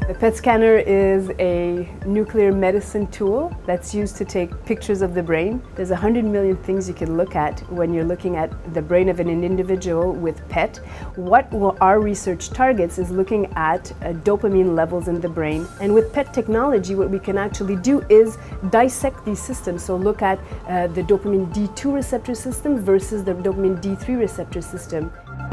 The PET scanner is a nuclear medicine tool that's used to take pictures of the brain. There's 100 million things you can look at when you're looking at the brain of an individual with PET. What our research targets is looking at dopamine levels in the brain. And with PET technology, what we can actually do is dissect these systems. So look at the dopamine D2 receptor system versus the dopamine D3 receptor system.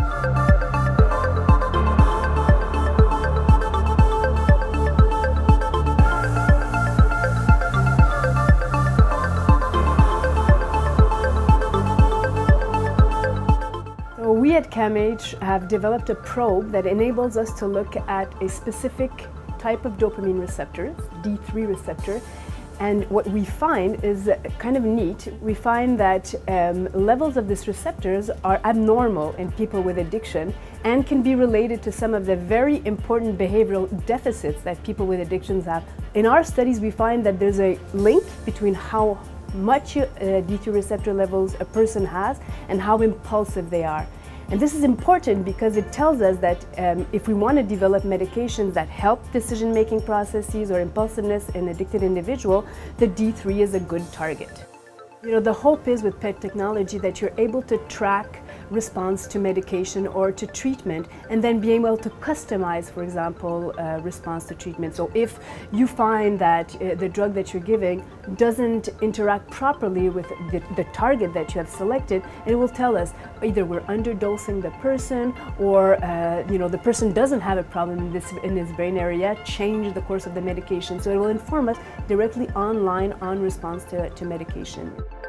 We at CAMH have developed a probe that enables us to look at a specific type of dopamine receptor, D3 receptor, and what we find is kind of neat. We find that levels of these receptors are abnormal in people with addiction and can be related to some of the very important behavioral deficits that people with addictions have. In our studies, we find that there's a link between how much D3 receptor levels a person has and how impulsive they are. And this is important because it tells us that if we want to develop medications that help decision-making processes or impulsiveness in an addicted individual, the D3 is a good target. You know, the hope is with PET technology that you're able to track response to medication or to treatment and then be able to customize, for example, response to treatment. So if you find that the drug that you're giving doesn't interact properly with the target that you have selected, it will tell us either we're underdosing the person or you know, the person doesn't have a problem in this brain area, change the course of the medication. So it will inform us directly online on response to medication.